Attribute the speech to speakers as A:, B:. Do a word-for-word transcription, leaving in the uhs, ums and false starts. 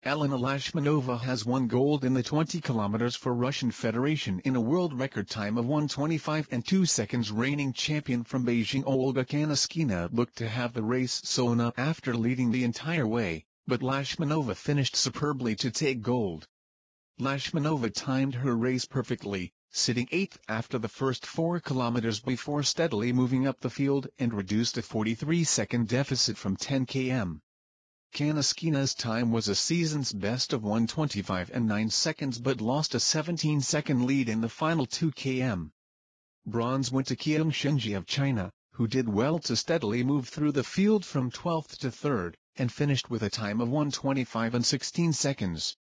A: Elena Lashmanova has won gold in the twenty kilometers for Russian Federation in a world record time of one twenty-five and two seconds. Reigning champion from Beijing Olga Kanaskina looked to have the race sewn up after leading the entire way, but Lashmanova finished superbly to take gold. Lashmanova timed her race perfectly, sitting eighth after the first four kilometers before steadily moving up the field and reduced a forty-three second deficit from ten kilometers. Kanaskina's time was a season's best of one twenty-five and nine seconds but lost a seventeen second lead in the final two kilometers. Bronze went to Qiang Shenji of China, who did well to steadily move through the field from twelfth to third, and finished with a time of one twenty-five and sixteen seconds.